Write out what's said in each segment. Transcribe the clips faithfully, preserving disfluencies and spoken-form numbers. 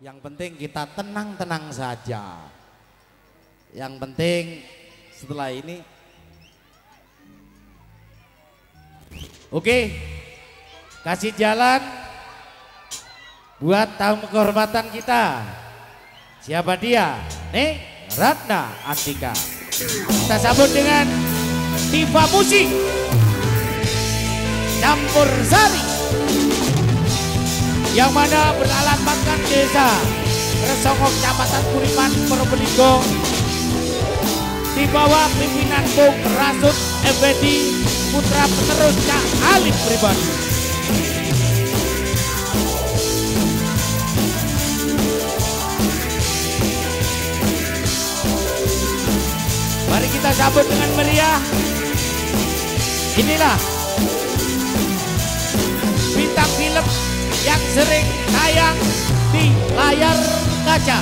Yang penting kita tenang-tenang saja. Yang penting setelah ini, oke, kasih jalan buat tamu kehormatan kita. Siapa dia? Nih, Ratna Antika. Kita sambut dengan Diva Musik Campur Sari, yang mana beralamatkan desa Resongo, Kecamatan Kuripan, Probolinggo, di bawah pimpinan Bung Rasut Effendi, putra penerus Cak Alif pribadi. Mari kita sambut dengan meriah. Inilah bintang film yang sering tayang di layar kaca.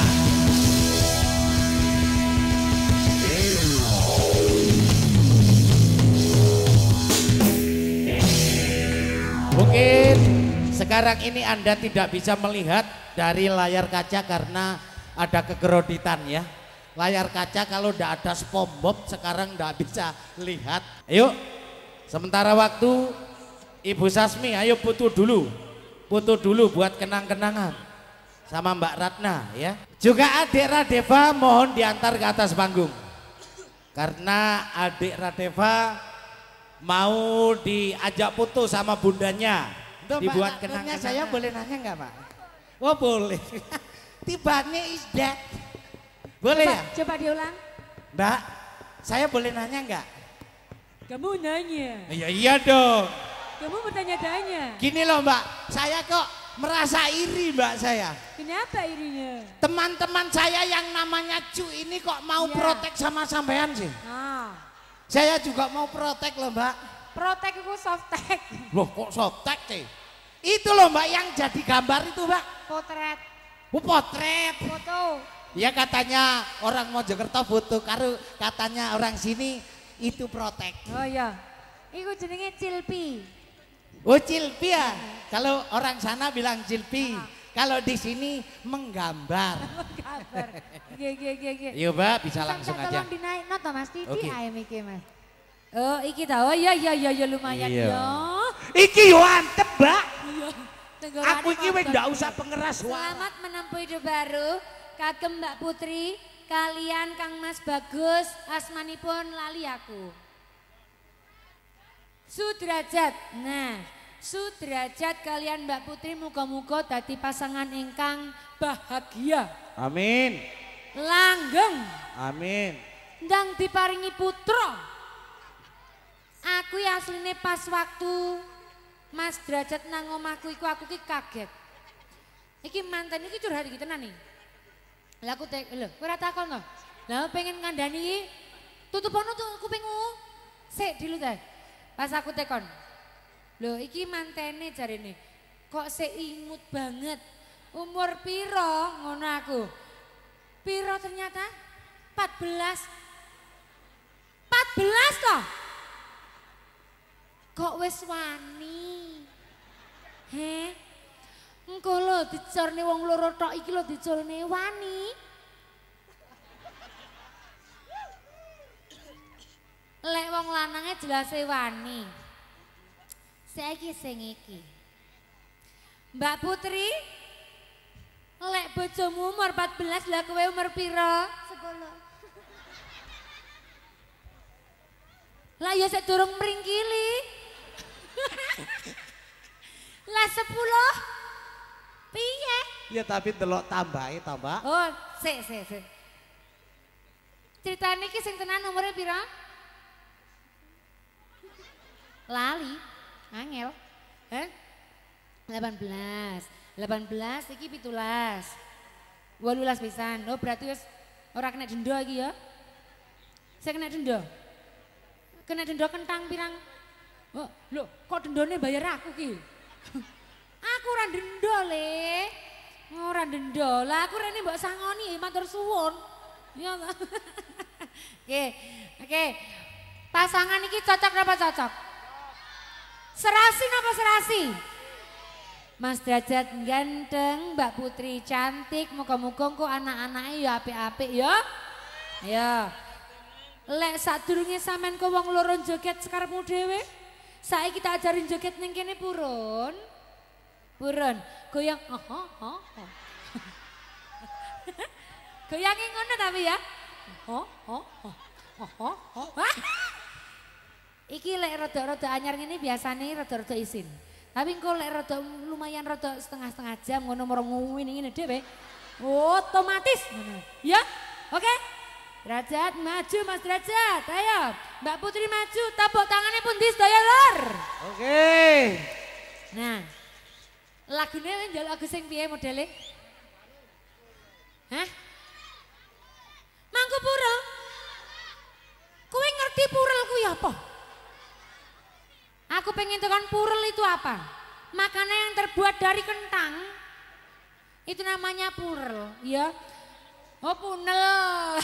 Mungkin sekarang ini Anda tidak bisa melihat dari layar kaca karena ada kegeroditan ya. Layar kaca kalau tidak ada SpongeBob sekarang tidak bisa lihat. Ayo, sementara waktu Ibu Sasmi, ayo foto dulu. Foto dulu buat kenang-kenangan sama Mbak Ratna ya. Juga adik Radeva mohon diantar ke atas panggung. Karena adik Radeva mau diajak foto sama bundanya. Tuh, dibuat Pak, kenang-kenangan. saya boleh nanya nggak Pak? Oh boleh. Tibanya is that. Boleh coba, ya? Coba diulang. Mbak, saya boleh nanya nggak? Kamu nanya. Iya iya dong. Kamu bertanya-tanya. Gini loh Mbak, saya kok merasa iri Mbak saya. Kenapa irinya? Teman-teman saya yang namanya Cu ini kok mau Ya. protek sama sampean sih. Nah, Saya juga mau protek loh Mbak. protek itu softtek. Loh kok sotek sih? Itu loh Mbak yang jadi gambar itu Mbak. Potret, Oh, potret. foto. Ya katanya orang Mojokerto foto, karo katanya orang sini itu protek. Oh iya, itu jenenge cilpi. Oh cilpi ya, kalau orang sana bilang cilpi, kalau di sini menggambar. Kabar. Ge ge ge ge. Yuk Mbak bisa langsung Sampai aja. tolong dinaik nota Mas Titi Oke. ayam iki Mas. Oh iki ta, oh iya iya iya ya, lumayan Iya. ya. Iki yo antep Mbak. Iya. Tenggorane Aku iki wis kodok. ndak usah pengeras suara. Selamat menempuh hidup baru kagem Mbak Putri kalian Kang Mas Bagus, asmanipun lali aku. Sudrajat. Nah, Sudrajat kalian Mbak Putri muga-muga dadi pasangan ingkang bahagia. Amin. Langgeng Amin. ndang diparingi putra. Aku ya asline pas waktu Mas Derajat nang omahku iku aku ki kaget. Iki manten iki curhat iki tenan nih. Lah aku tek lho, kowe ora takon to. Lah pengen ngandani iki tutupono tuh kupingmu. Sik dilu teh. Pas aku tekon. Lho iki mantene jarene. Kok sik imut banget. Umur piro ngono aku. Piro ternyata? empat belas. empat belas toh? Kok wis wani? He? Engko lho dicorne wong loro tok iki lho dicorne wani. Lek wong lanange jelase wani. Saiki sing iki. Mbak Putri, lek bojomu umur empat belas lah kowe umur pira? Segolo. Lah ya sik durung mringkili. Lah sepuluh. Piye? Ya tapi delok tambahi to Mbak. Oh, sik sik sik. Critane iki sing tenan umure pira? Lali, angel. Heh? delapan belas. delapan belas iki pitulas. wolulas pisan. Oh, berarti wis ora kena denda iki ya. Saya kena denda. Kena denda kentang pirang? Oh, lho, kok dendane bayar aku ki? Aku ora denda le. Ora denda. Lah aku rene mbok sangoni matur suwun. Ya. Oke, oke. Pasangan iki cocok apa cocok? Serasi apa serasi? Mas Derajat ganteng, Mbak Putri cantik, muka-muka kok anak-anaknya ya apik-apik ya. Ya. Lek sadurunge sampean kok wong loro joget sekarepmu dhewe. Saiki kita ajarin joget ning kene purun. Purun, goyang oh oh oh. Goyangi ngono tapi ya. Oh oh oh. Oh oh oh. Iki lek rada-rada anyar ngene biasane rada-rada isin. Tapi engko lek rada lumayan rada setengah-setengah jam ngono moro ngene ngene dhewe. Otomatis ngono. Ya? Oke? Derajat maju Mas Derajat. Ayo, Mbak Putri maju, tepuk tangannya pun di sedaya lor. Oke. Nah. Lagune njaluk lagu sing piye modele? Hah? Mangku Purel. Kowe ngerti purel kuwi apa? Aku pengen tekan purel itu apa? Makanan yang terbuat dari kentang. Itu namanya purel, ya. Oh punel.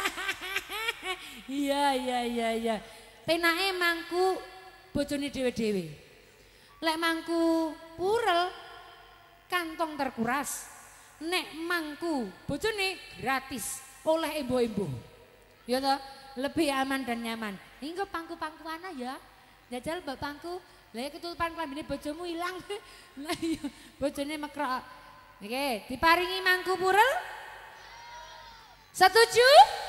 Iya iya iya iya. Penake mangku bojone dhewe-dhewe. Lek mangku purel kantong terkuras. Nek mangku bojone gratis oleh embo-embo. Ya toh, lebih aman dan nyaman. Hingga pangku-pangkuan ya. Jajal mbak pangku, lah ketutupan klambine bojomu ilang. Lah iya, bojone mekrok. Oke, diparingi mangku purel? Setuju?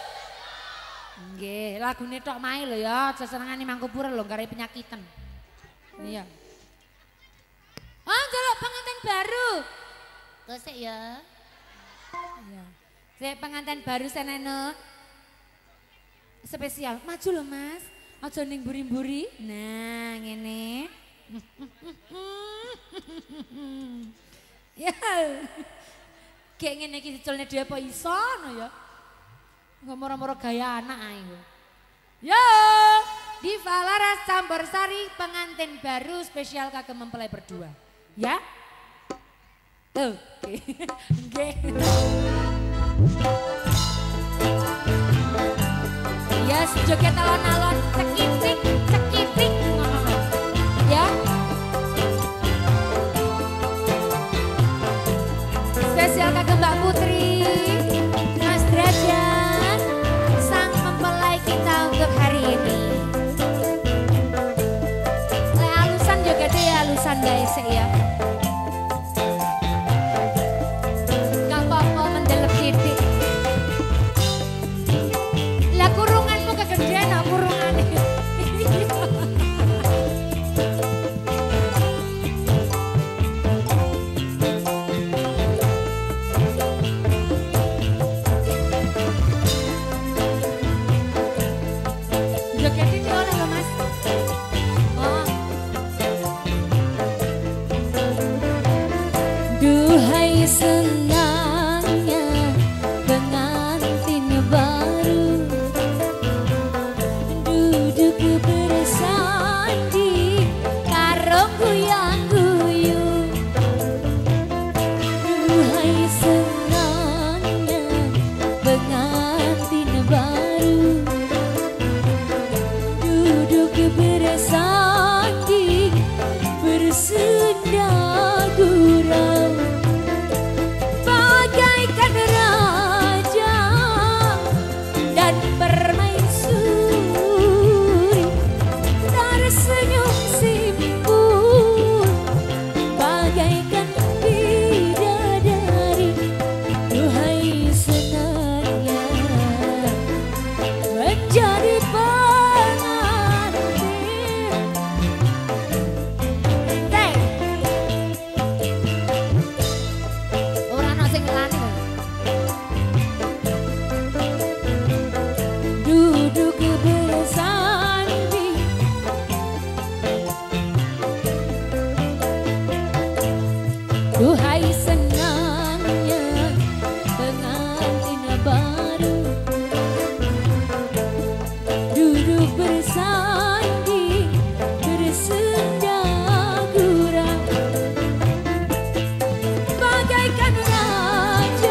Nggih, lagune tok mae lho ya, aja senengane mangku purel lho, gare penyakitan. Iya. Oh, njaluk pengantin baru. Kosek ya. Iya. Sik pengantin baru senene. Spesial, maju lho Mas. Aja ning buri-buri. Nah, ngene. Ya. Kayak ngene iki diculne dhewe apa iso no ya. Enggak moro-moro gaya anak ae. Yo, Diva Laras Campur Sari pengantin baru spesial kagem mempelai berdua. Ya? Tuh. Nggih. Ya, joget alon-alon, cekitik, cekitik, ngono. Ya. Spesial kagem Mbak Putri, Mas Derajat, sang mempelai kita untuk hari ini. Lek alusan joget ya alusan guys ya. Gak apa-apa mendelep titik. Lah kurunganmu kegedean nak kurungan iki. Joget ini oleh lho Mas. Oh. Duhai senangnya pengantin baru duduk bersanding karo guyang-guyu. Duhai senangnya pengantin baru duduk bersanding bersenda gurau bagaikan raja dan permaisuri tersenyum simpul bagaikan bidadari. Duhai senangnya menjadi pengantin. Teng. Ora ana sing ngelani. Duduk bersanding duhai senangnya pengantin baru duduk bersanding bersenda gurau bagaikan raja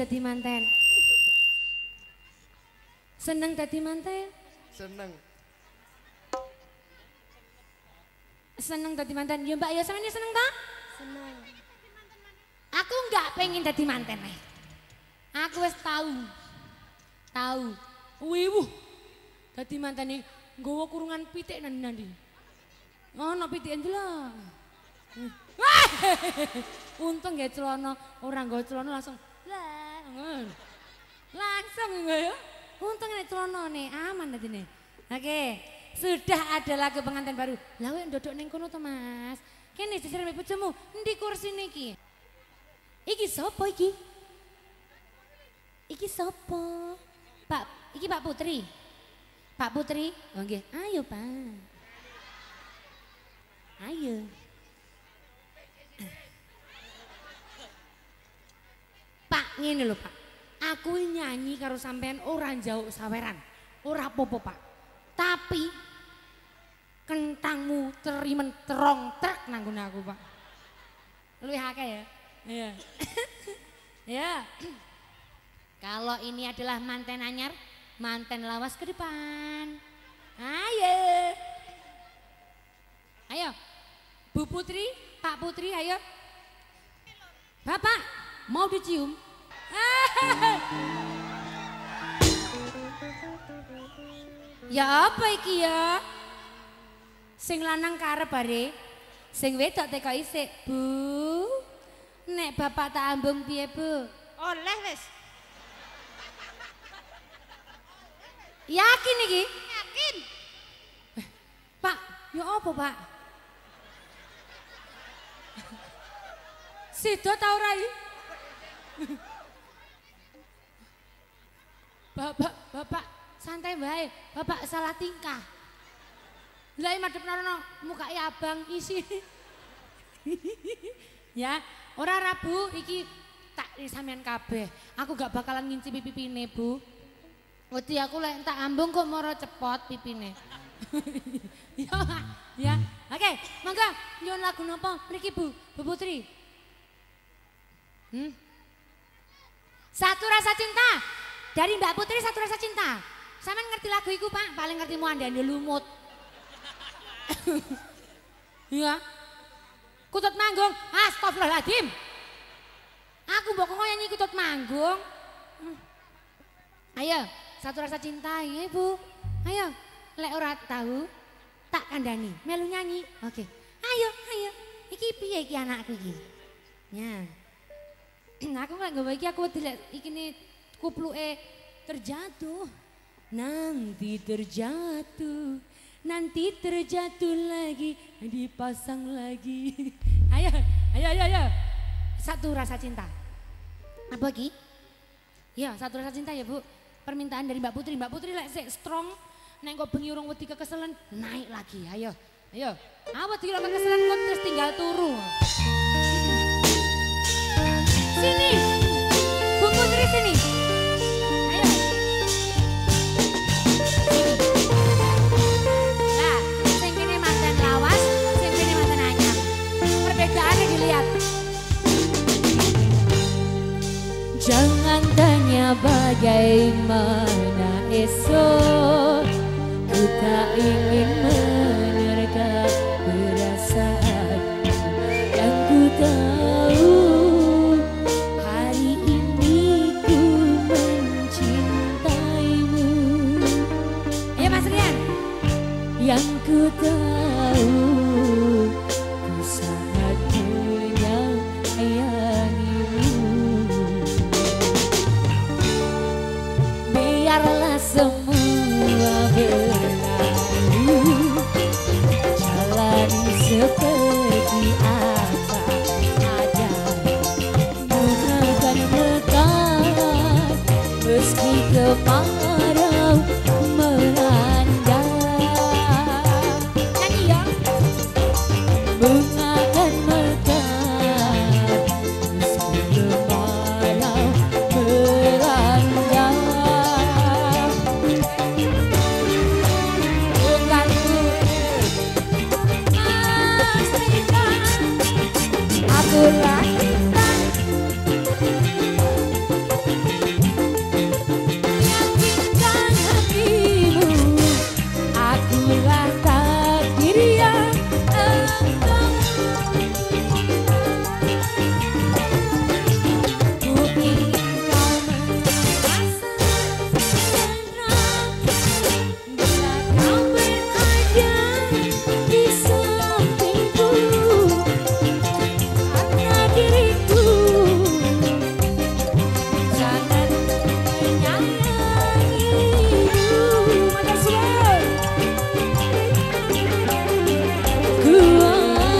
dadi manten? Seneng dadi manten? Seneng. Seneng dadi manten. Ya Mbak ya sampeyan seneng ta? Seneng. Aku enggak pengen dadi manten eh. Aku wis tahu. Tahu. Wiwuh. Dadi mantene nggawa kurungan pitik nandi-nandi. Ono pitiken delok. Untung nggih celana, ora nggawa celana langsung lah ngono. Langsung ya. Untung nek celanane aman dadine. Oke, sudah ada lagu pengantin baru. Lah kowe ndodok ning kono to, Mas? Kene disiremi bojomu, endi kursine iki? Iki sapa iki? Iki sapa? Pak, iki Pak Putri. Pak Putri, oh nggih. Ayo, Pak. Ayo. Pak, ngene lho, Pak. Aku nyanyi karo sampean ora njauk saweran. Ora apa-apa, Pak. Tapi kentangmu terimen terong trek nanggon aku, Pak. Luwih akeh ya. Iya. Ya. Kalau ini adalah manten anyar, manten lawas ke depan. Ayo. Ayo. Bu Putri, Pak Putri, ayo. Bapak, mau dicium? Ya apa iki ya? Sing lanang karep bare, sing wedok teko isik, Bu. Nek bapak tak ambung piye, Bu? Oleh wis. Yakin iki? Yakin. Eh, Pak, ya apa, Pak? Sido ta ora iki? Bapak, bapak santai bae. Bapak salah tingkah. Lah madhep nono mukai abang isi. Ya, ora Rabu iki tak sampean kabeh. Aku gak bakalan ngincipi pipine, Bu. Wedi aku lek tak ambung kok moro cepot pipine. Ya, ya. Oke, monggo nyuwun lagu napa mriki Bu, Bu Putri? Hmm? Satu Rasa Cinta. Dari Mbak Putri Satu Rasa Cinta. Sampeyan ngerti lagu iku, Pak? Paling ngerti Muandane Lumut. Iya. Kutut Manggung. Astagfirullahaladzim. Aku mbok kok nyanyi Kutut Manggung. Hmm. Ayo, Satu Rasa Cinta ya, Bu. Ayo, lek ora tahu tak kandani, melu nyanyi. Oke. Ayo, ayo. Iki piye iki anakku iki? Ya. Aku nggak nggawa iki aku delek ikine kupluke terjatuh. Nanti terjatuh, nanti terjatuh lagi, dipasang lagi. Ayo, ayo, ayo, ayo. Satu Rasa Cinta. Apa lagi? Ya, Satu Rasa Cinta ya, Bu. Permintaan dari Mbak Putri. Mbak Putri lek like, strong, nek kok bengi urung wedi kekeselen, naik lagi. Ayo, ayo. Awet iki lek kekeselen kok terus tinggal turu. Sini, Bu Putri sini. Ayo. Nah, sing kene manten lawas, sing kene manten anyar. Perbedaannya dilihat. Jangan tanya bagaimana esok, ku tak ingin menerka perasaan yang ku tahu. Yang ku tahu, ku sangat menyayangimu. Biarlah semua berlalu, jalani seperti apa adanya. Bukan mekar meski kemarau melanda. Bungakan mekar meski kemarau melanda. Bukanku pastikan akulah kita.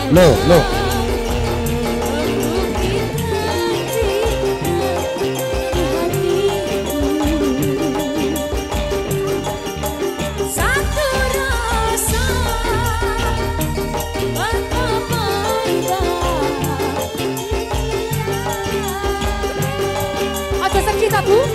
Loh, loh. Aja sedih tak Bu?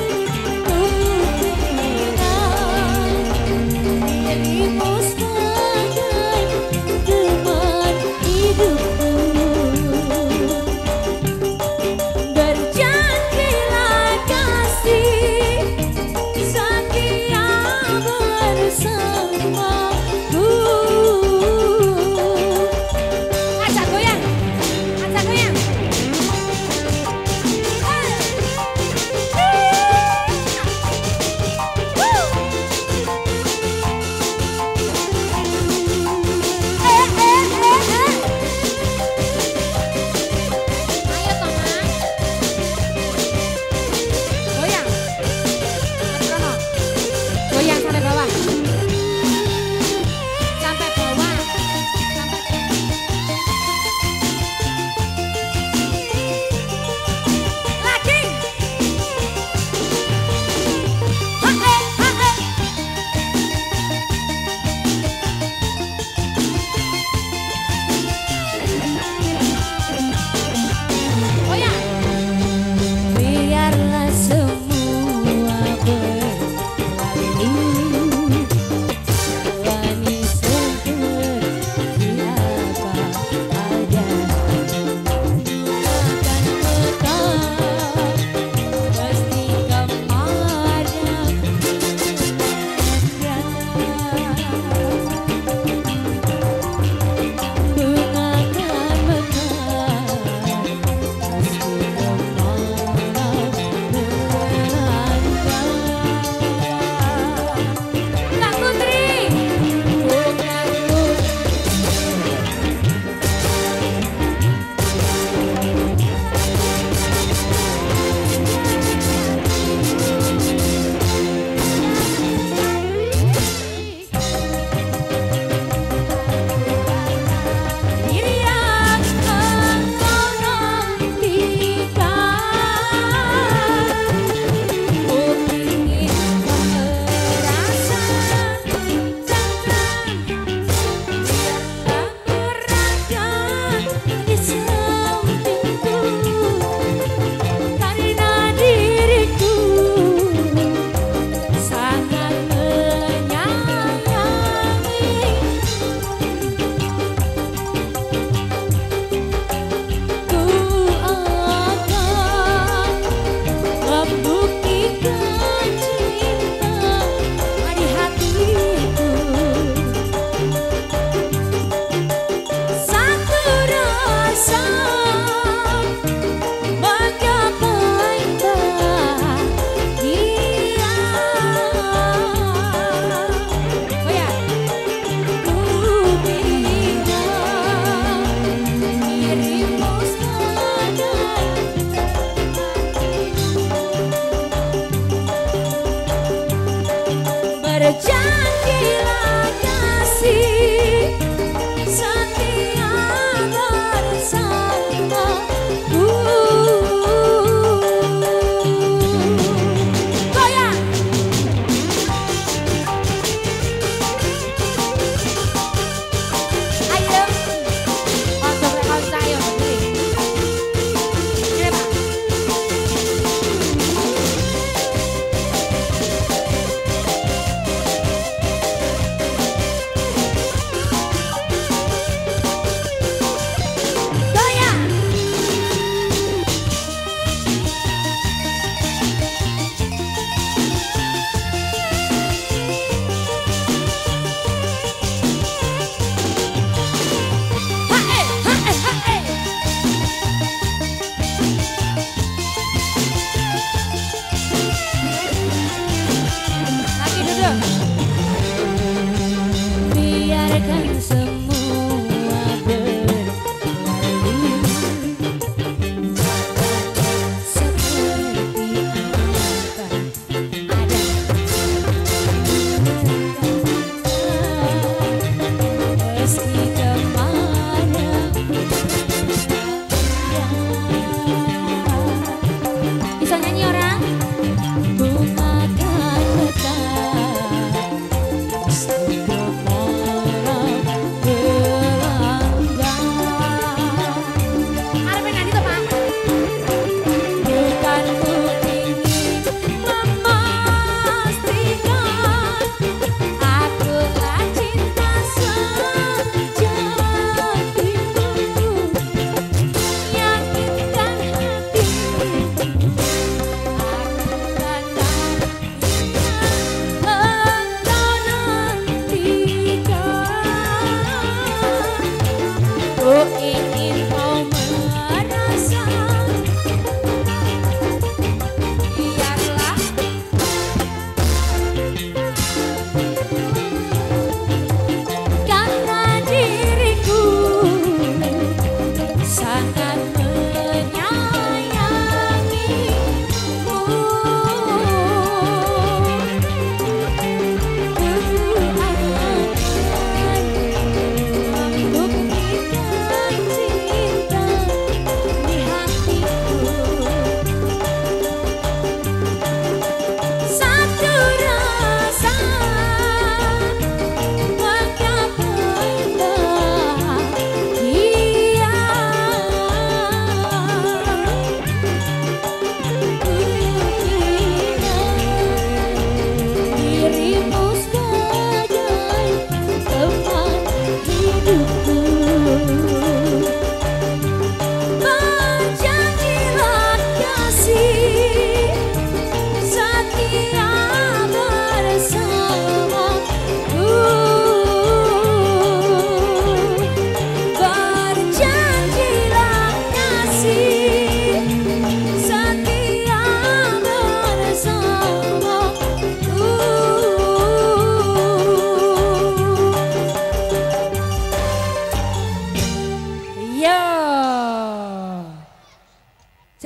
Berjanjilah kasih setia bersamaku. Goyang. Ayo. Ojo rekon saya begini. Ini Pak.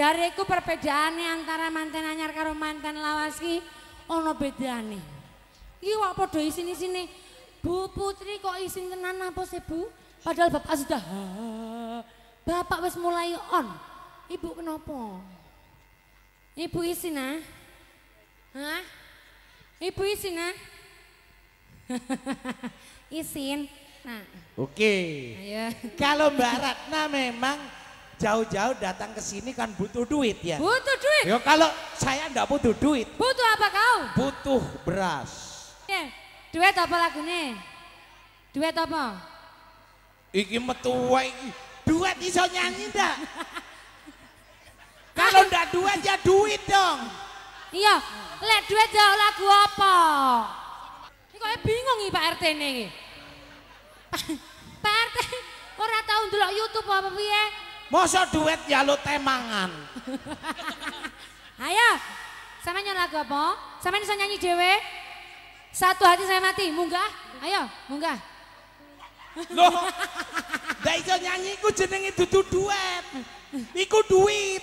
Jariku perbedaannya antara manten anyar karo manten lawas ki ono bedane. Iki kok padha isin-isine. Bu Putri kok isin tenan apa sih Bu? Padahal bapak sudah ha, bapak wis mulai on. Ibu kenapa? Ibu isin ah? Hah? Ibu isin ah? Isin. Nah. Oke. Ayo. Kalau Mbak Ratna memang jauh-jauh datang ke sini kan butuh duit ya. Butuh duit. Ya kalau saya enggak butuh duit. Butuh apa kau? Butuh beras. Eh, duit apa lagune? Duit apa? Iki metu wae iki. Duit iso nyanyi ndak? Kalau ndak duit ya duit dong. Iya, lek duit jauh lagu apa? Ini kok bingung nih Pak R T ini. Pak R T ora tau ndelok YouTube apa piye? Masa duit ya lo temangan. Ayo, sama nyanyi lagu apa? Sama bisa nyanyi dewe? Satu hati saya mati, munggah. Ayo, munggah. Loh, ndak iso nyanyi iku jenenge dudu duit. Iku duit.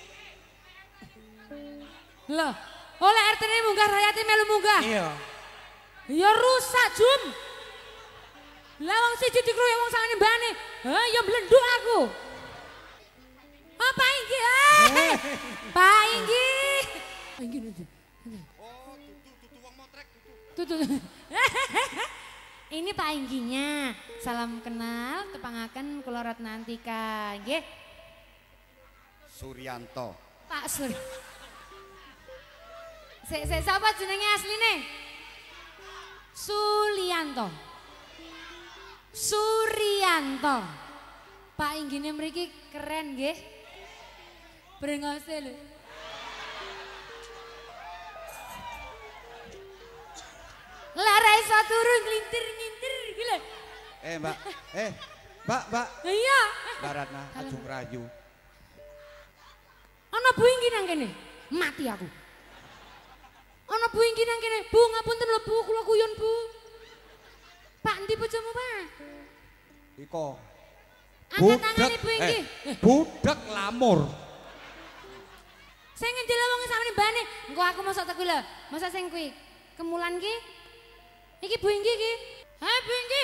Loh, oleh R T ini munggah, Rayati melu munggah. Iya. Ya rusak Jum. Lah wong siji dikroyok wong sangane mbane. Ha ya blenduk aku. Oh Pak Inggi. Eh. Pak Inggi. Pak Inggi nanti. Oh, tutu tutu wong motrek tutu. Tutu. Ini Pak Ingginya. Salam kenal tepangaken kula Ratna Antika nggih. Suryanto. Pak Sur. Sik sik sapa jenenge asline? Sulianto. Suryanto. Pak Inggine mriki keren nggih. Brengose lho. Lara iso turu nglintir-nglintir iki lho. Eh Mbak, eh Mbak, Mbak. Iya. Mbak Ratna, aja rayu. Ana Bu Inggi nang kene. Mati aku. Ana Bu Inggi nang kene. Bu ngapunten lho Bu, kula guyon Bu. Pak ndi bojomu Pak? Iko. Angkat tangane Bu Inggi. Eh, budak lamur. Sing ngendela wong sampeyan mbane. Engko aku mosok teku lho. Masa sing kuwi kemulan ki? Iki Bu Inggi ki. Ha Bu Inggi.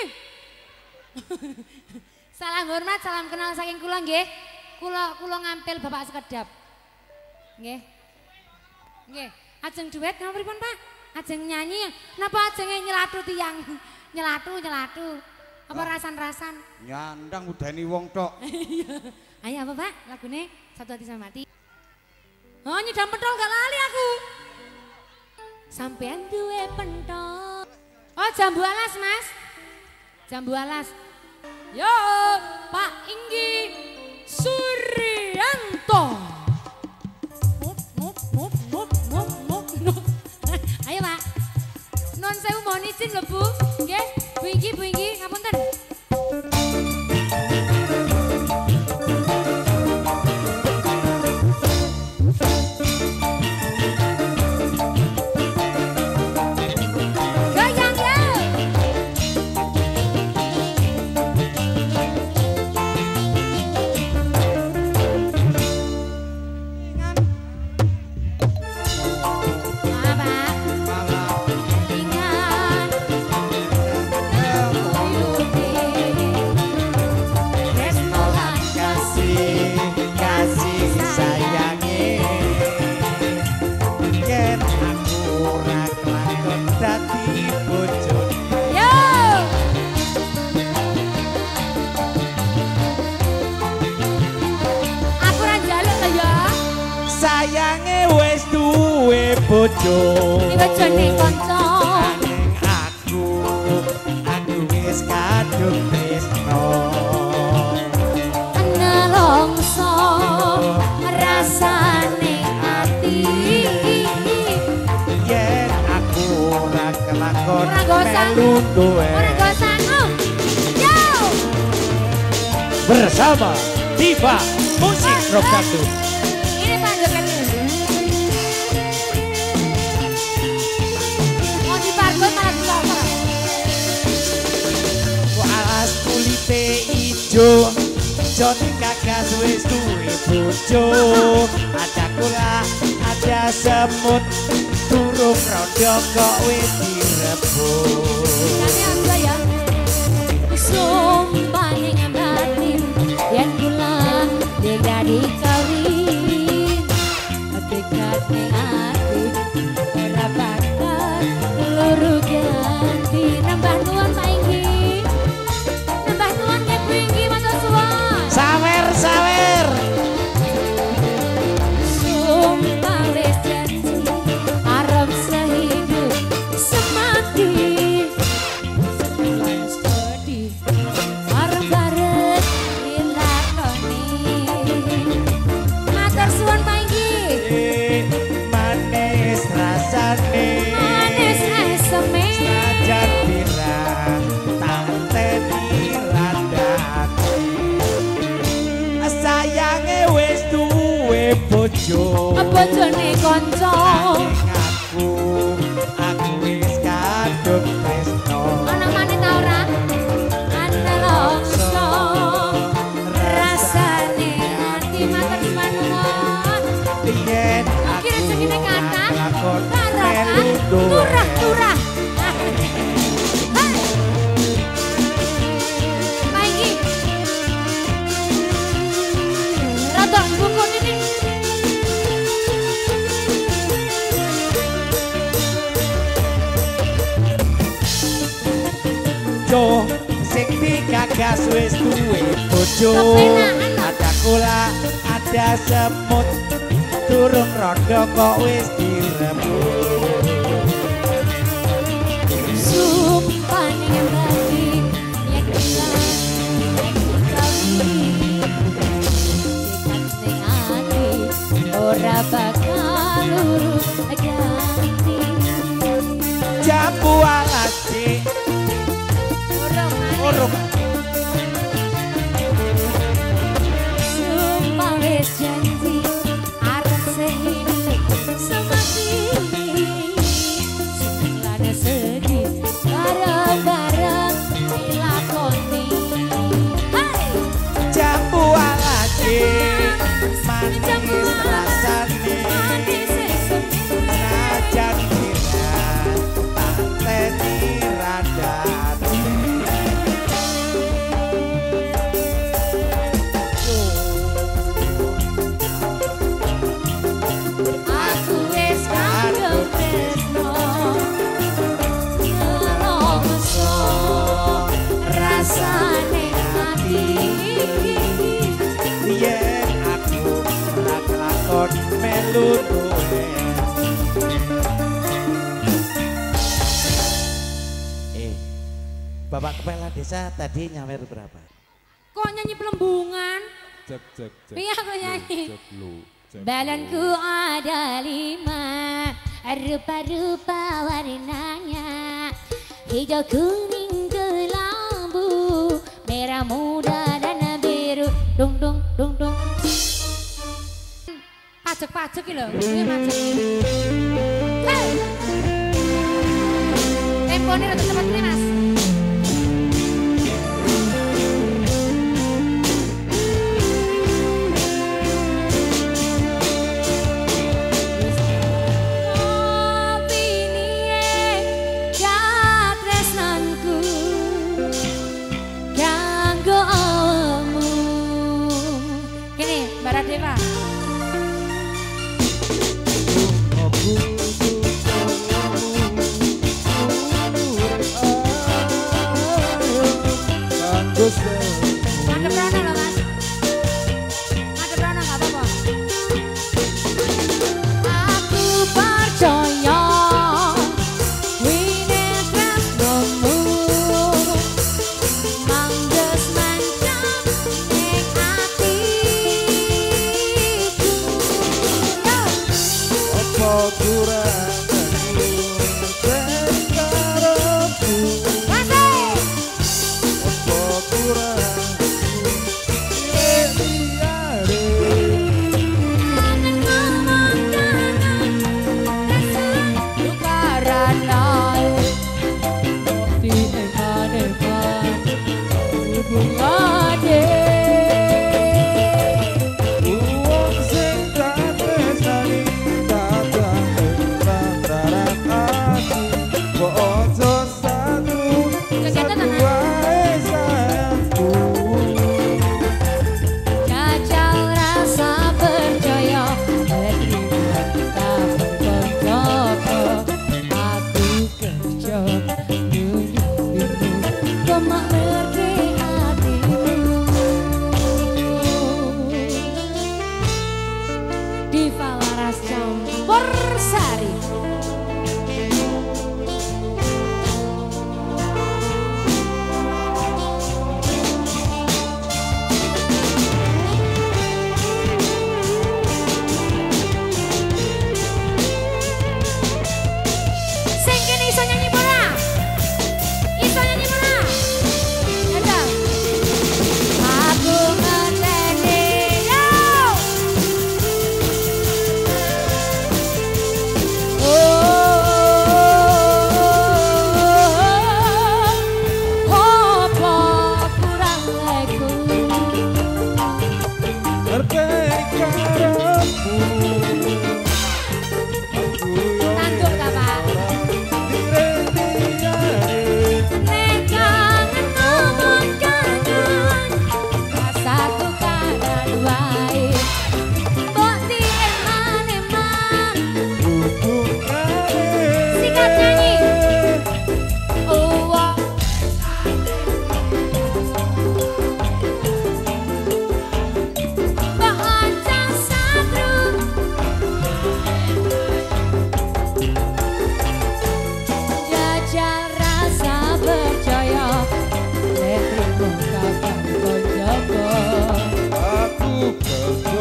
Salam hormat, salam kenal saking kula nggih. Kula kula ngampil Bapak sekedap. Nggih. Nggih. Ajeng duet napa pripun Pak? Ajeng nyanyi napa ajeng nyelatu tiyang? Nyelatu nyelatu. Apa rasan-rasan? Nyandang udani wong tok. Ayo apa Pak? Lagune Satu Hati Sama Mati. Oh nyedam pentol gak lali aku. Sampean duwe pentol. Oh jambu alas Mas. Jambu alas. Yo Pak Inggi Suryanto. Mup mup mup mup mup mup mup. Ayo Pak. Non sewu mohon izin lho Bu. Nggih, Bu Inggi, Bu Inggi, ngapunten. Bojo bojone kanca nanging aku aku wis kadung tresno nelongso rasane ati yen aku ora kelakon ora gosang melu duwe ora gosang yo bersama Diva Musik Rock Dangdut. Ini panggilan Alas kulite ijo bojone gagas wis duwe bojo. Ada kula, ada semut, durung rondo kok wis direbut. Kami aku ya sumpah yang batin yang kula degadi kawin dekat ning ati ora bakal luru ganti nambah nuwun saiki nambah nuwun nek wingi matur suwun Sawer sawer. sumpah wis janji arep sehidup semati sebulan studi bareng-bareng dilakoni matur suwun Panji Manis rasane, manis eseme sajan pirang tanteni randane. Sayange wis duwe bojo, bojone kanca nanging aku, aku wis kadung tresno. ana maneh ta ora ana longso rasane ati matur dimanuwun Yen iki rezekine kathah lakon barokah melu duwe. turah-turah Panji rada buku ini Jo sing digagas wis duwe bojo. Kepenakan. Ada kula, ada semut, durung rondo kok wis direbut. sumpah ning bati yen kula kawin dekat ning ati ora bakal lurus ganti Jambu alasi urung sumpah wis janji arep sehidup semati sebulan sedih bareng-bareng dilakoni hai jambu alasi manis rasane manis eseme najan kira tanteni randane. aku wis kadung tresno nelongso rasane ati Yen aku ora kelakon melu duwe. Eh, Bapak Kepala Desa tadi nyawer berapa? Kok nyanyi pelembungan? Cek cek cek. Iya aku nyanyi. Cek lu. Cek lu. balanku ada lima rupa-rupa warnanya hijau kuning kelambu merah muda dan biru dung dung dung dung Pajak-pajak iki lho, kuwi pajak. Hei. Tempone rada cepet nih, Mas. Dewa. Ada Prana loh Mas. Ada Prana nggak apa-apa. aku percaya wine tresnomu mangges mancang ning atiku Apa kurang Apa kurang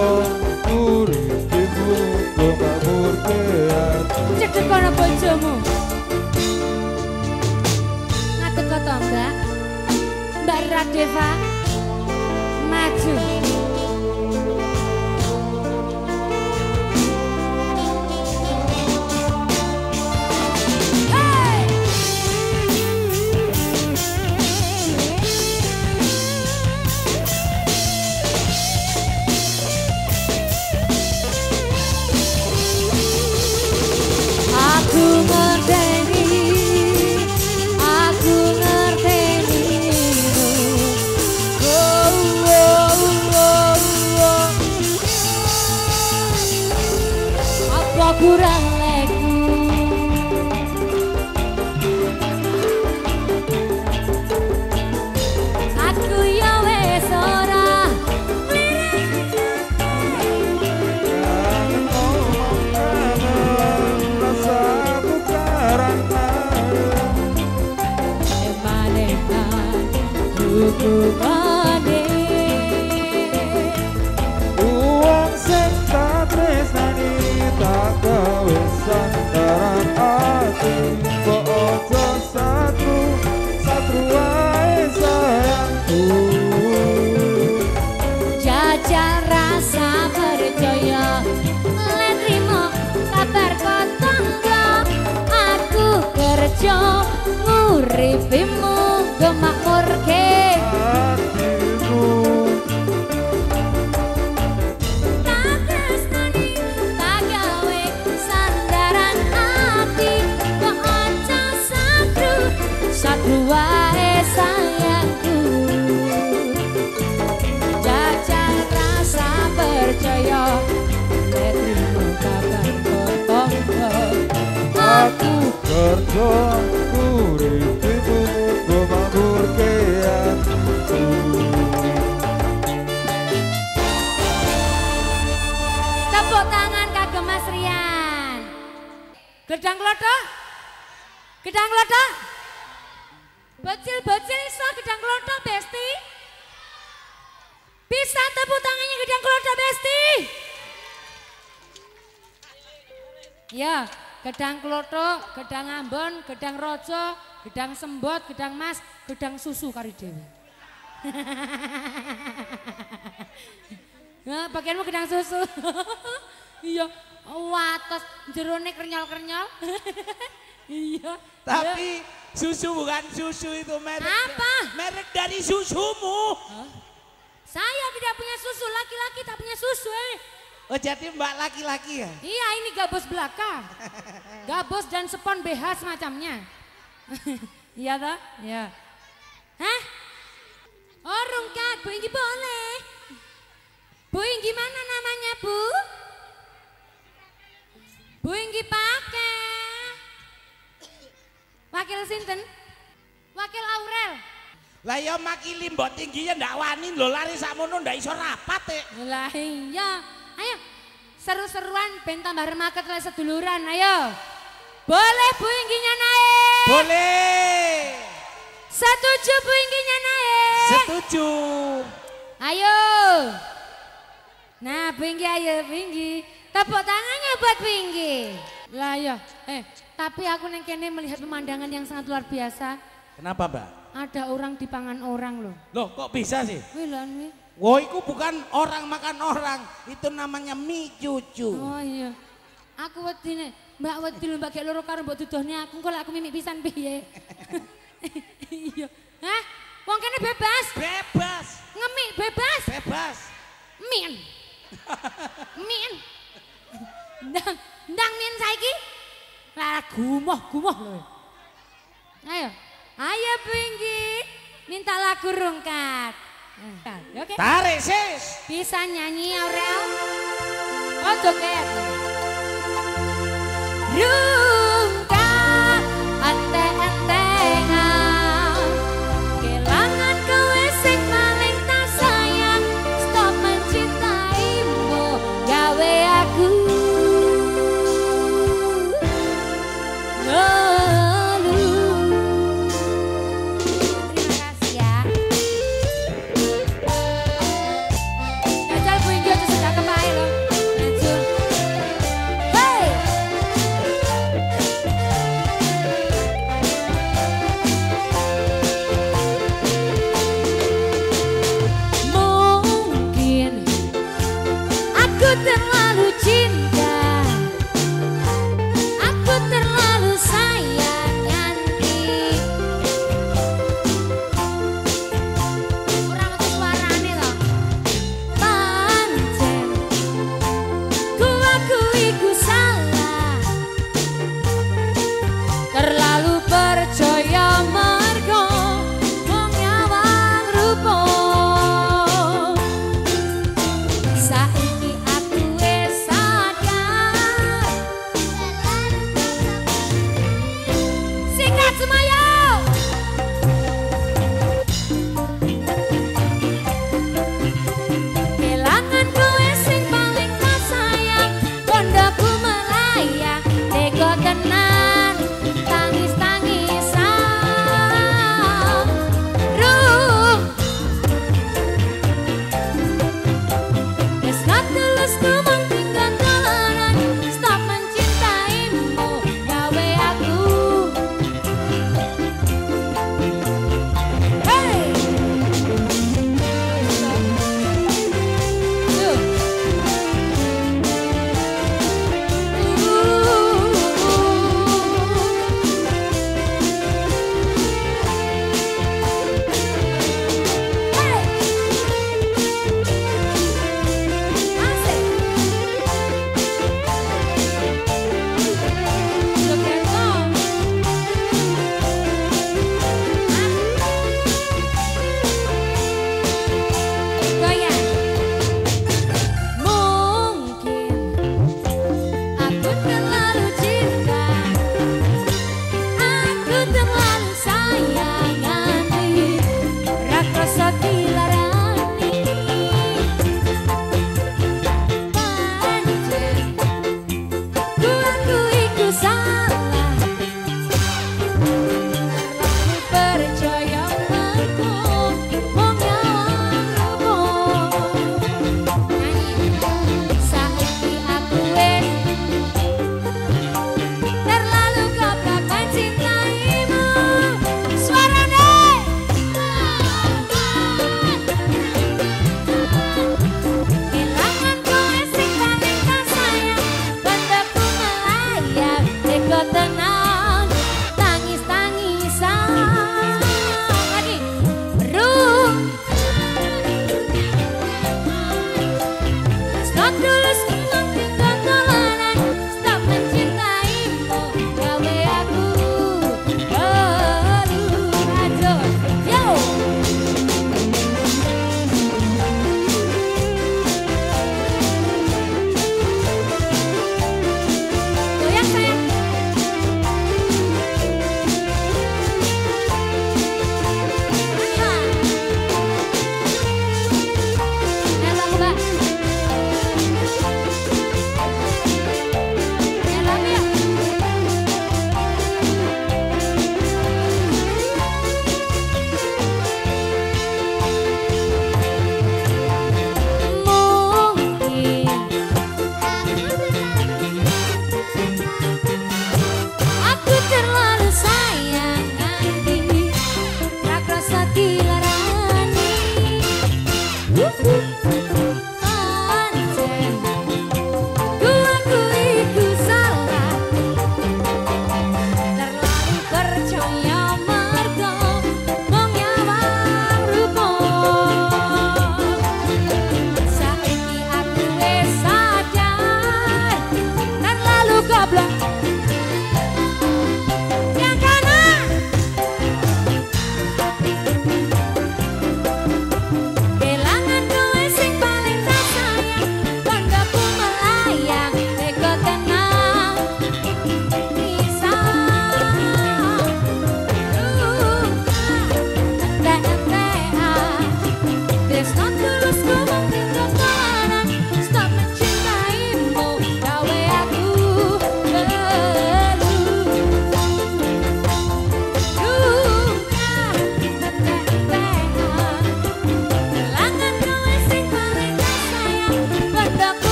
uripimu kok makmur kean. Cedek kono bojomu. Ngadeg to Mbak. Mbak Radeva maju. Aku ngerteni, aku ngerteni. Oh, oh, oh, oh. Apa kurang leku? Aku ya wes ora Rasaku karena emanehan hubungane. uang sing tak tresnani tak gawe sandaran ati. Kok ojo satu satu wae sayangku. Jajal rasa percaya letrimo kabar kotonggo. Aku kerja nguripimu gemakmurke. Hatiku Tak tresnani tak gawe sandaran hati. Kok ojo satu satu wae sayangku. Jajal rasa percaya letrimo kabar kotonggo. aku kerja uripimu kok makmur kean. Tepuk tangan kagem Mas Rian. Gedang klothok. Gedang klothok. Bocil-bocil iso gedang klothok Besti. Bisa tepuk tangannya gedang klothok Besti. Ya, gedang klothok, gedang Ambon, gedang Rojo, gedang Sembot, gedang Mas, gedang susu kari dewe. Nah, bagianmu gedang susu. Iya, wates jerone kernyal-kernyal. Iya. Tapi susu bukan susu itu merek. Apa? Merek dari susumu. Saya tidak punya susu, laki-laki tak punya susu eh. Oh jadi mbak laki-laki ya? Iya, ini gabus belaka. Gabus dan spon B H semacamnya. Iya toh? Iya. Hah? Oh rungkat, Bu Inggi boleh. Bu Inggi mana namanya Bu? Bu Inggi pakai. Wakil sinten? Wakil Aurel. Lah ya makili mbok tingginya ndak wani lho lari sakmono ndak iso rapat e. Lah iya. Ayo seru-seruan ben tambah remaket lek seduluran. Ayo. Boleh Bu Ingginya naik. Boleh. Setuju Bu Ingginya naik. Setuju. Ayo. Nah, Bu Inggi ayo Bu Inggi. Tepuk tangannya buat Bu Inggi. Lah ya, eh tapi aku neng kene melihat pemandangan yang sangat luar biasa. Kenapa mbak? Ada orang dipangan orang loh. Loh kok bisa sih? Wih lan wih. Wah itu bukan orang makan orang. Itu namanya mie cucu. Oh iya. Aku wedine, Mbak wedi lho Mbak gek loro karo mbok dudohne aku kok lek aku mimik pisan piye. Iya. Hah? Wong kene bebas. Bebas. Ngemik bebas. Bebas. Mien. Mien. Ndang, ndang mien saiki. Lah gumoh-gumoh lho. Ayo. Ayo Bu Inggi. Minta lagu rungkat. Nah, oke. Tarik sis. Bisa nyanyi Aurel? Oh joget. Rungkat ente-entengan kelangan kowe sing paling tak sayang. Stop mencintaimu gawe aku ngeluh. Terima kasih ya. Jajal Bu Inggi aja sudah kembali.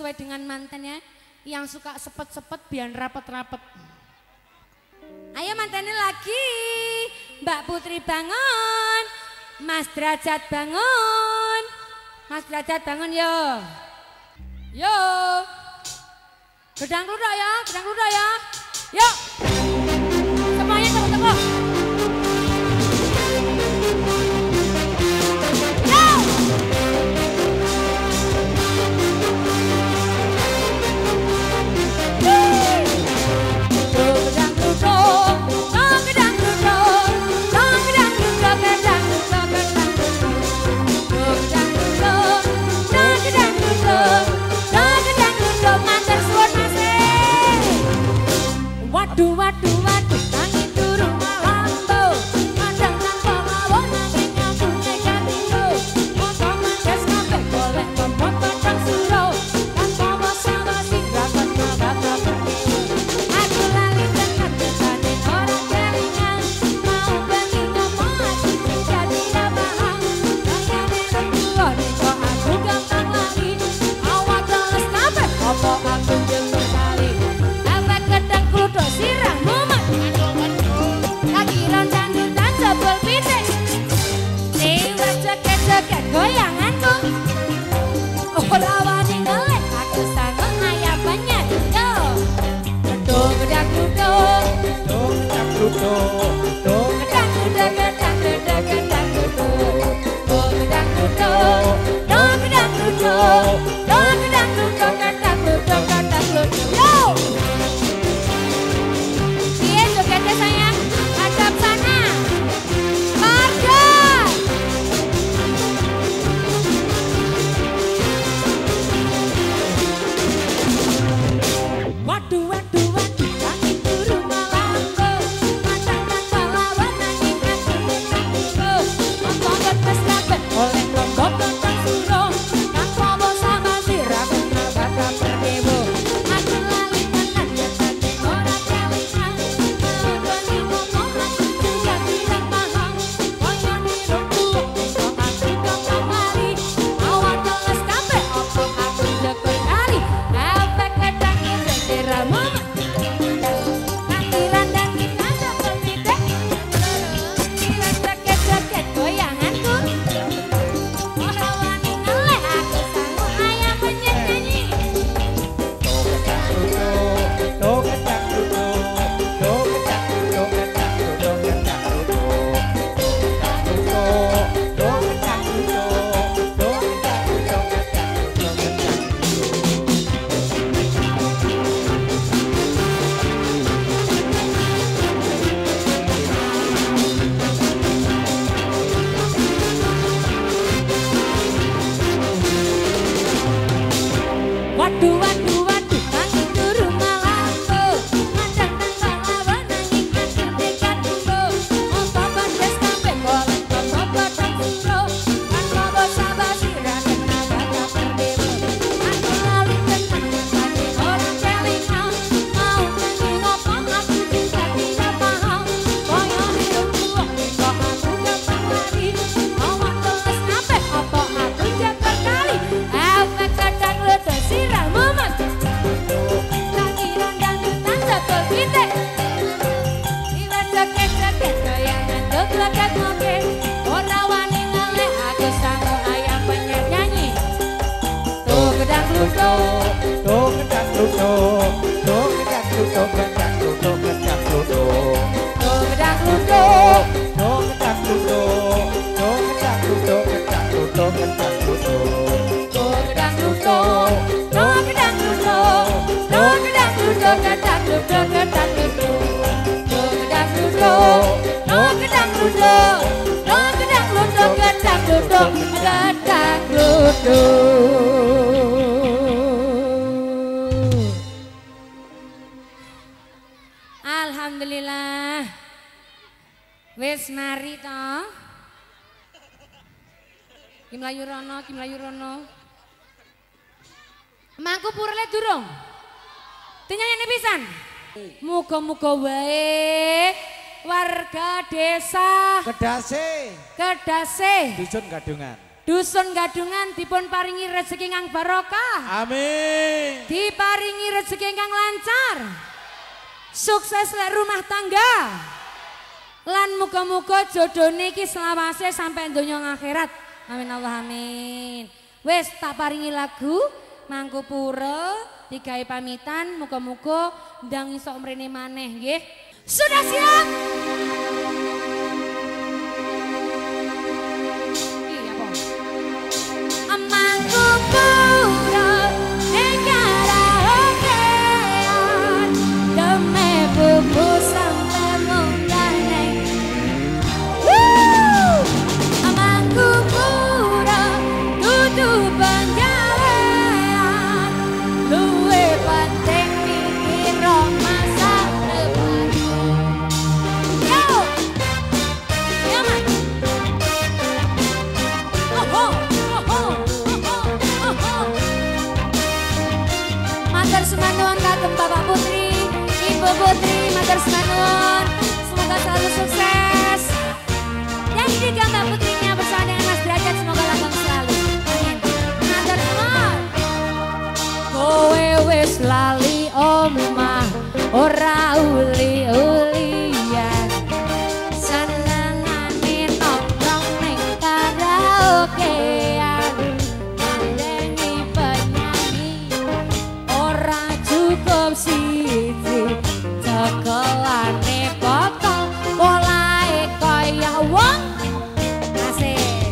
sesuai dengan mantannya yang suka sepet-sepet biar rapet-rapet. Ayo mantannya lagi, Mbak Putri bangun, Mas Derajat bangun, Mas Derajat bangun yo, yo, gedang luda ya, gedang luda ya, yuk, semuanya tepuk-tepuk. Waduh, waduh, waduh, nangis turun malambo, madang nang pawon nangis nyambut negativo, motor mandes kabeh golek kempot padang suro, kan bawa sama sing rapat nagata perkewo. Aku lali tenan desane ora kelingan, mau bengi ngomong aku jadi ra paham, kayane rembua kok aku gampang lali, awak teles kabeh apa aku jemput kali. Sirah mumet, lagi rondan-rondan jebol pitik, lewat joget-joget goyanganku, ora wani ngelek aku sanggup ayam banyak. Yo, gedung gedang gedung, gedung gedang gedung, gedung gedang gedung, gedang gedung, gedang gedung, gedung gedang gedung, gedung gedang gedung, gedung gedang gedung, gedang gedung, gedang gedung. Yo. Sayang, hadap sana, Marga. Waduh, waduh, waduh, langit turun malambo, matang nang pahlawan nanging aku menangku. Motor betes kabeh oleh lombok tentang suro, kang promo sama sirah bener bakal perdewo. Aku lali tenan jasane ora kelingan. Waduh, waduh, waduh, langit turun malambo, madang nang pahlawan nanging aku negativo, motor bandes kabeh golek kempot padang suro, kan bawa sabar sirah kena bakal perdewo. Aku lali tenan jasane ora kelingan, mau bengi ngomong aku juga tidak paham, koyo hirup buah kok aku gampang lari, awak teles kabeh apa aku jempol kali, efek kadang ledes sirah mumet, lagi rondan-rondan jebol pitik, liwat joget-joget goyangan joget-joget, ora wani ngelek aku sanggup ayam penyet nyanyi. Tuh gedang luduk, Tuh gedang luduk, tuh gedang luduk, gedang luduk, gedang luduk. tuh gedang luduk, Tuh gedang luduk, tuh gedang luduk, gedang luduk, gedang luduk. tuh gedang luduk, tuh gedang luduk, tuh gedang luduk, gedang luduk, gedang luduk, tuh gedang luduk, tuh gedang luduk, tuh gedang luduk, gedang luduk, gedang luduk. Alhamdulillah, wis mari toh. Ki mlayu rono, ki mlayu rono. Mangku purle durung. Dinyanyeni pisan. Muga-muga wae warga desa Kedase, Kedase dusun Gadungan. Dusun Gadungan dipun paringi rezeki kang barokah. Amin. Diparingi rezeki kang lancar. Sukses lek rumah tangga. Lan muga-muga jodone iki selawase sampai donya akhirat. Amin Allah amin. Wes tak paringi lagu Mangkupura digawe pamitan muga-muga ndang iso mrene maneh nggih. Sudah siap? Mangkupura negara okean deme bubu sampai munggah neng. Mangkupura dudu penggawean luwe penting mikir masa depan. Yo, ya man. Oh oh oh oh. Matur sumanuwun kagem Bapak Putri, Ibu Putri, matur sumanuwun. Semoga selalu sukses. Dan juga Mbak Putrinya bersama dengan Mas Derajat semoga langgeng selalu. Amin. Matur nuwun. Kowe wis lali omah ora uli-ulian. Senengane nongkrong ning karaokean. Nandeni penyanyi ora cukup siji. Cekelane botol polahe kaya wong asik.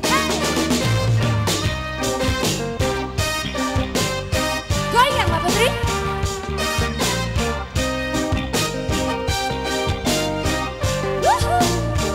Goyang Mbak Putri. Wuhu.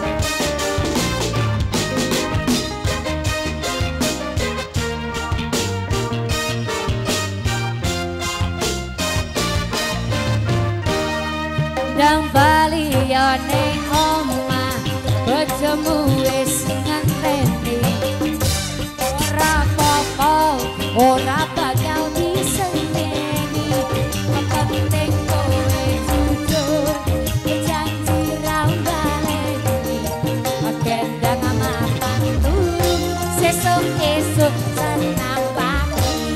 Ndang bali yo ning omah bojomu wis ngenteni. Ora apa-apa ora bakal diseneni. Penting kowe jujur janji ra baleni. Gendang mapan turu sesuk-esuk senam pagi.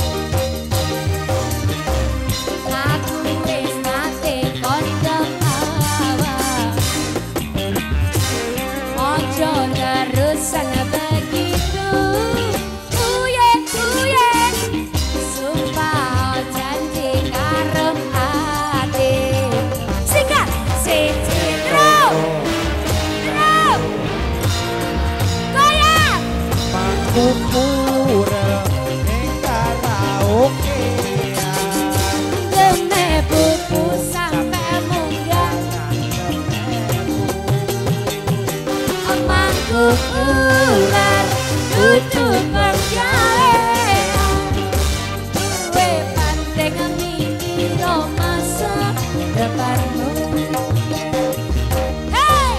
Aku wis nate kondang awak. Ojo terusan begitu. Uye uye. Sumpah janji karo ati. Singkat siji ro. Ro. Goyang. Mangkupura ning karaokean Deme bubu sampe munggah. Mangkupura dudu penggawean luwe penting mikir masa depanmu. Hey!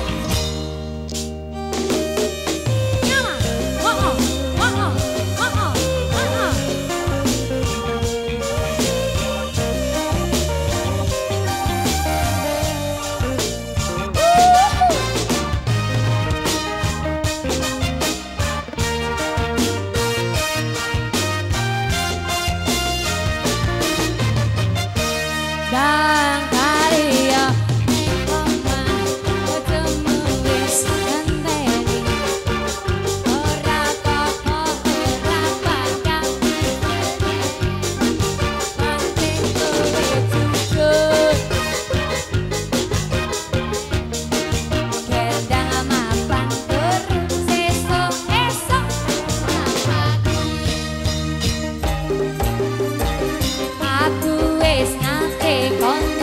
Nyama. Oh oh. Oh oh. Oh oh. Oh oh. Dan karya ning omah bojomu wis ngenteni. Ora apa-apa ora bakal diseneni. Penting kowe jujur. Gendang mapan turu sesuk-esuk senam pagi. Aku wis nate kon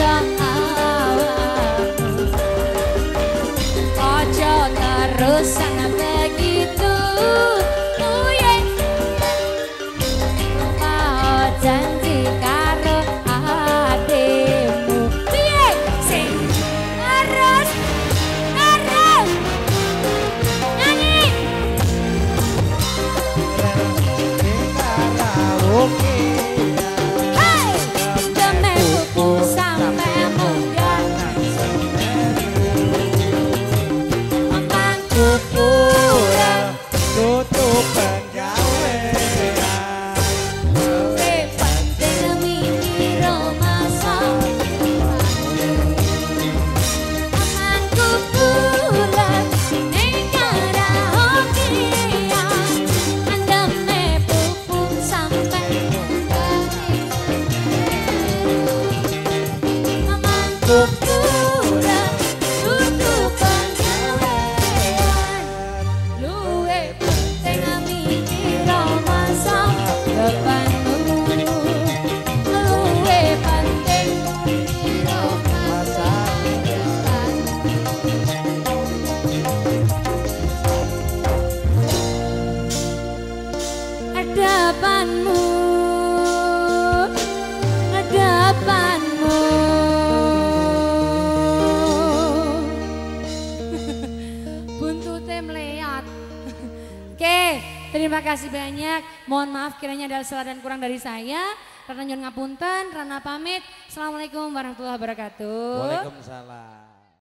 ukuran kudu pengawean luwe penting mikiro masa depanmu luwe penting mikiro masa depan hadapanmu hadapanmu buntute meleot. Oke, terima kasih banyak. Mohon maaf kiranya ada salah dan kurang dari saya. Rana nyuwun ngapunten, Rana pamit. Assalamualaikum warahmatullahi wabarakatuh. Waalaikumsalam.